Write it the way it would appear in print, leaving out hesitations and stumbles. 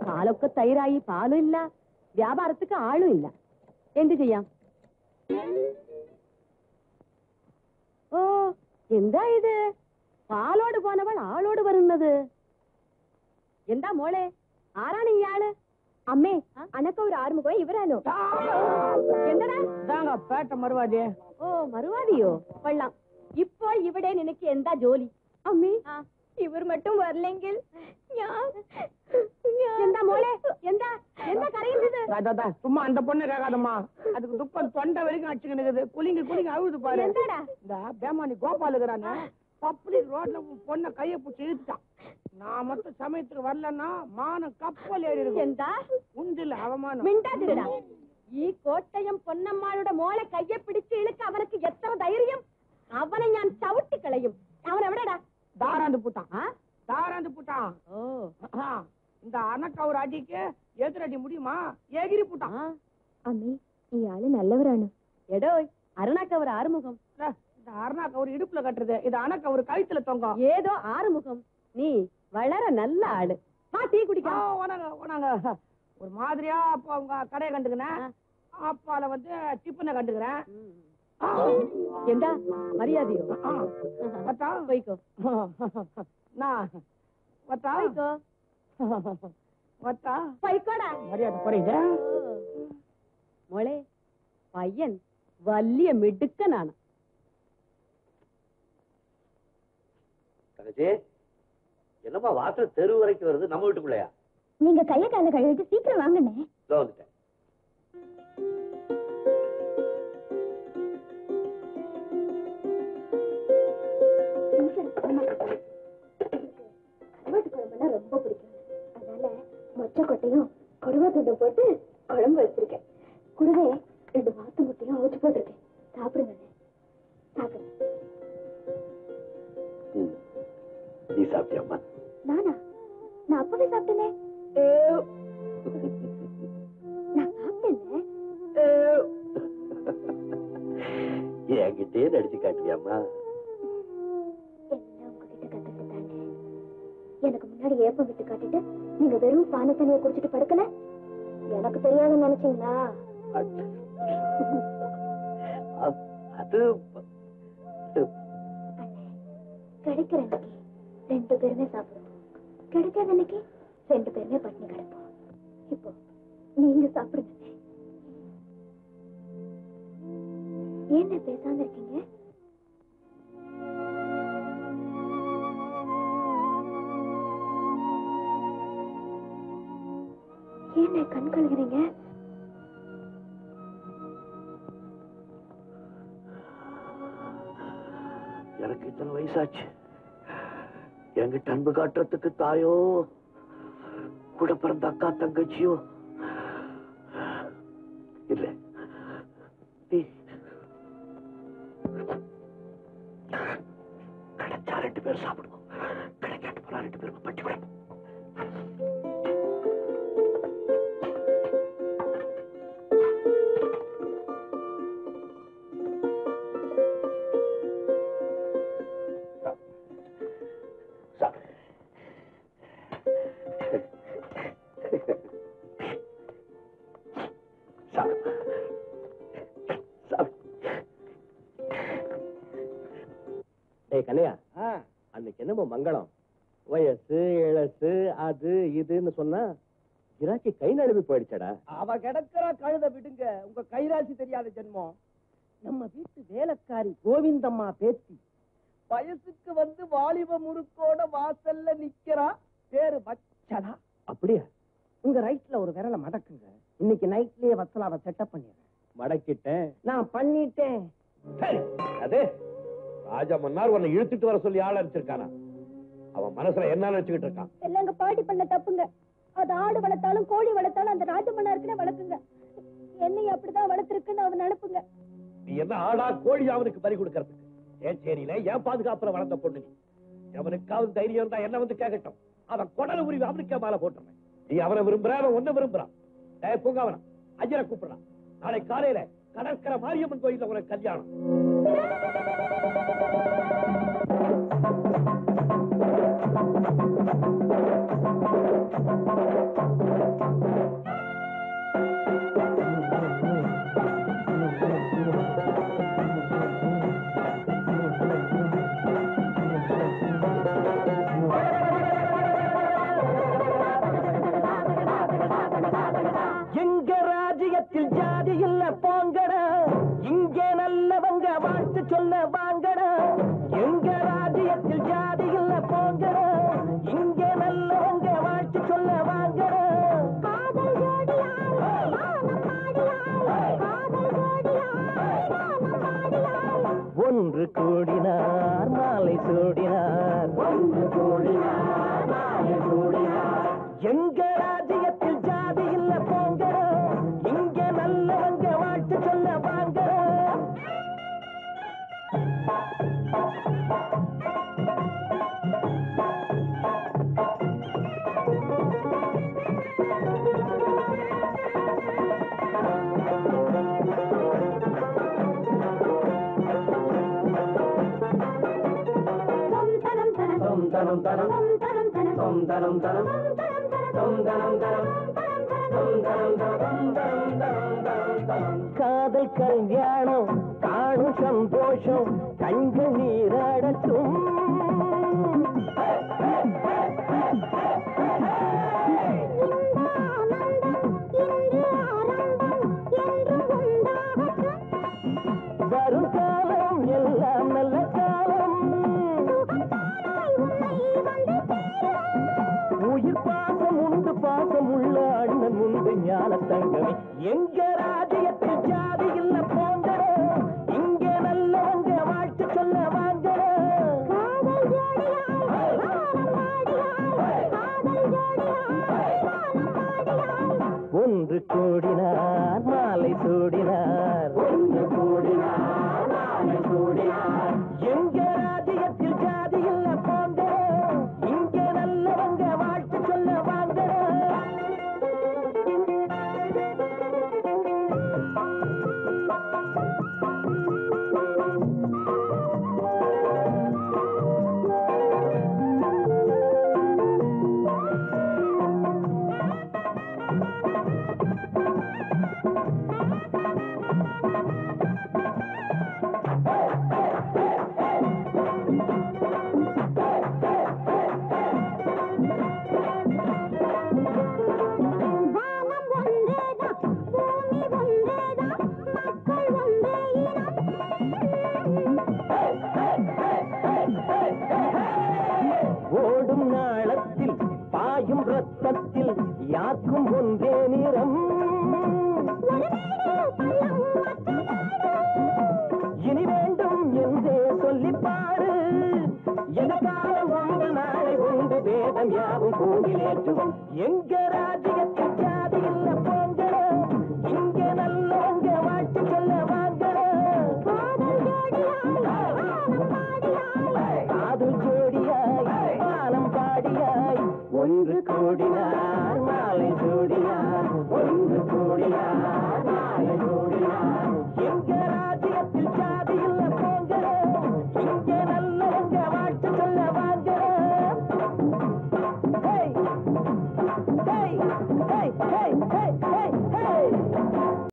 പാലൊക്കെ തൈരായി പാലും ഇല്ല, വ്യാപാരത്തിക്ക് ആളും ഇല്ല. എന്ത് ചെയ്യാം? ഓ, എന്താ ഇത്? പാലോട് പോനവൾ ആളോട് വരുന്നത്. എന്താ മോളെ, ആരാണ് ഇയാള്? അമ്മേ, അനക്ക ഒരു ആറുമുഖം ഇവരാനോ? എന്താ പേട്ട മറുവാദിയെ? ഓ, മറുവാദിയോ? കൊള്ളാം. ഇപ്പോൾ ഇവിടെ നിനക്ക് എന്താ ജോലി? അമ്മേ, ഇവർ മറ്റും വരില്ലെങ്കിൽ എന്താ മോളെ, എന്താ എന്താ കരയുന്നത്? சும்மா அந்த பொண்ணு கேட்காதம்மா, அதுக்கு துக்கம் தொண்டை வரைக்கும் அடிச்சுக்கிட்டு குளிங்க குளிங்க அழுது பாரு. എന്താടാ? இந்த பேமானி கோபால் இருக்கிறானே, பப்ளிக் ரோட்ல பொண்ணை கையை பிடிச்சி இழுத்துட்டான். நான் மட்டும் சமயத்துக்கு வரலன்னா மானம் கப்பல் ஏறி இருக்கும். എന്താ உண்டில் அவமானம். മിണ്ടാതിരടാ. ഈ കോട്ടയം പൊന്നമ്മാളുടെ മോളെ കയ്യെ പിടിച്ച് ഇളുക്ക് അവനക്ക് എത്ര ധൈര്യം? അവനെ ഞാൻ ചവിട്ടിക്കളയും. അവൻ എവിടെടാ? தாராந்து புட்டான், தாராந்து புட்டான். இந்த அனக்க ஒரு அடிக்கு எதிரடி முடியுமா? எகிரி புட்டான். അമ്മേ, ഇയാള് നല്ലവരാണ്. എടോ, അരുണാക്ക ഒരു ആറുമുഖം. இந்த அருணாக்க ஒரு இடுப்புல கட்டுறது, இது அனக்க ஒரு கழுத்துல தொங்கும். ஏதோ ஆறுமுகம். நீ வளர நல்ல ஆளு. வா, டீ குடிக்க. ஒரு மாதிரியா அப்ப உங்க கடையை கண்டுக்கிறேன், அப்பால வந்து டிஃபனை கண்டுக்கிறேன். എന്താ മര്യാദയോ? പോയിക്കോ. പോയിക്കോടാ. മര്യാദ പറയുന്നേ മോളെ, പയ്യൻ വലിയ മിടുക്കനാണ്. தங்கச்சி, என்னமா வாசல் தெரு வரைக்கும் வருது? நம்ம வீட்டுக்குள்ளையா? நீங்க கைய கால கழுவிட்டு சீக்கிரம் வாங்கண்ணே. வந்துட்டேன். ரொம்ப பிடிக்கும், அதனால மொச்ச கொட்டையும் கொடுவா துண்டை போட்டு குழம்பு வச்சிருக்கேன். கூடவே 2 வாத்து முட்டையும் அவிச்சு போட்டிருக்கேன். சாப்பிடுங்க சாப்பிடுங்க. நீ சாப்பிட்டியாம்மா? நானா? நான் அப்பவே சாப்பிட்டேனே. நான் சாப்பிட்டேன். என்கிட்டே நடிச்சு காட்டுவியாம்மா? எல்லாம் உங்ககிட்ட கத்துட்டு தானே. எனக்கு முன்னாடி ஏப்பம் விட்டு காட்டிட்டு நீங்க வெறும் பானை தண்ணியை குடிச்சிட்டு படுக்கல. எனக்கு தெரியாதுன்னு நினைச்சீங்களா? அது கிடைக்கிற அன்னைக்கு 2 பேருமே சாப்பிடுவோம், கிடைக்காத அன்னைக்கு 2 பேருமே பட்டினி கிடப்போம். இப்போ நீங்க சாப்பிடுங்க. ஏன் பேசாம இருக்கீங்க? ஏன் கண் கழுகுறீங்க? எனக்கு இத்தனை வயசாச்சு, என்கிட்ட அன்பு காட்டுறதுக்கு தாயோ கூட பிறந்த அக்கா தங்கச்சியோ இல்ல. கிடைச்சா 2 பேர் சாப்பிடுவோம், கிடைக்காட்டு போனா 2 பேரும் பட்டி விடணும். கண்ணையா, அன்னைக்கு என்னமோ மங்களம், வயசு இளசு அது இதுன்னு சொன்னா கிராக்கி கை நழுவி போயிடுச்சடா. அவ கிடக்கிற கழுத விடுங்க, உங்க கைராசி தெரியாத ஜென்மம். நம்ம வீட்டு வேலைக்காரி கோவிந்தம்மா பேத்தி வயசுக்கு வந்து வாலிப முறுக்கோட வாசல்ல நிக்கிறா. பேரு வச்சலா. அப்படியா? உங்க ரைட்ல ஒரு விரல மடக்குங்க, இன்னைக்கு நைட்லயே வச்சலாவை செட்டப் பண்ணிடுறேன். மடக்கிட்டேன், நான் பண்ணிட்டேன். அது ராஜா மன்னார் உன்னை இழுத்துட்டு வர சொல்லி ஆள் அனுப்பிச்சிருக்கானா? அவன் மனசுல என்ன நினைச்சுக்கிட்டு இருக்கான்? எல்லாம் பாட்டி பண்ண தப்புங்க. அது ஆடு வளர்த்தாலும் கோழி வளர்த்தாலும் அந்த ராஜமன்னாருக்குன்னு வளர்க்குங்க. என்னை அப்படிதான் வளர்த்திருக்குன்னு அவன் அனுப்புங்க. நீ என்ன ஆடா கோழி அவனுக்கு பறி கொடுக்கறதுக்கு? ஏச்சேரியில ஏன் பாதுகாப்புல வளர்ந்த பொண்ணு நீ. எவனுக்காவது தைரியம் இருந்தா என்ன வந்து கேட்கட்டும், அவன் குடல உரிவு அவனுக்கே மாலை போட்டுறேன். நீ அவனை விரும்புற, அவன் ஒன்ன விரும்புறான். பூங்க அவனா ஐயரை கூப்பிடுறான். நாளை காலையில கடற்கரை மாரியம்மன் கோயில்ல உனக்கு கல்யாணம். ராஜ்யத்தில் ஜாதி இல்ல போங்கடா இங்கே நல்லவங்க வாழ்த்து சொல்ல வாங்கடா எங்க ராஜ்யத்தில் ஜாதி இல்ல போங்கடா இங்கே நல்லவங்க வாழ்த்து சொல்ல வாங்கடா காதல் ஜோடியாய் வானம் பாடியாய் காதல் ஜோடியாய் வானம் பாடியாய் ஒன்று கூடினார் மாலை சூடினார் ஒன்று கூடினார் மாலை சூடினார் எங்க ராஜ்யத்தில் ஜாதி இல்ல போங்கடா இங்க நல்லவங்க வாழ்த்து சொல்ல வாங்கடா தனம் தனம் தனம் தனம் தனம் தனம் காதல் கல்யாணம் காணும் சந்தோஷம் கண்கள் நீராடட்டும் வரும் காலம் எல்லாம் நல்ல காலம் உயிர் பாசம் உண்டு பாசம் உள்ள அண்ணன் உண்டு ஞான தங்கமே எங்க ராஜ்யத்தில் ஜாதி இல்ல போங்கடோ இங்க நல்லவங்க வாழ்த்து சொல்ல வாங்கடோ காதல் ஜோடியாய் வானம் பாடியாய் காதல் ஜோடியாய் வானம் பாடியாய் ஒன்று கூடினார் மாலை சூடினார் ஒன்று கூடினார் மாலை சூடினார் எங்க ராஜ்யத்தில் ஜாதி இல்ல போங்கடோ இங்க நல்லவங்க வாழ்த்து சொல்ல வாங்கடோ வானம் ஒன்றேதான் பூமி ஒன்றேதான் மக்கள் ஒன்றே ஓடும் நாளத்தில் பாயும் ரத்தத்தில் யாக்கும் ஒன்றே நிறம் இனி வேண்டும் என்றே சொல்லி பாரு எதற்காலம் உண்டு நாளை உண்டு வேதம் யாவும் கூடிலேற்றுவோம் எங்க ராஜ்யத்தில் ஜாதி இல்ல போங்கடோ இங்க நல்லவங்க வாழ்த்து சொல்ல வாங்கடோ காதல் ஜோடியாய் வானம் பாடியாய் ஒன்று கூடினார் மாலை சூடினார் ஒன்று கூடினார்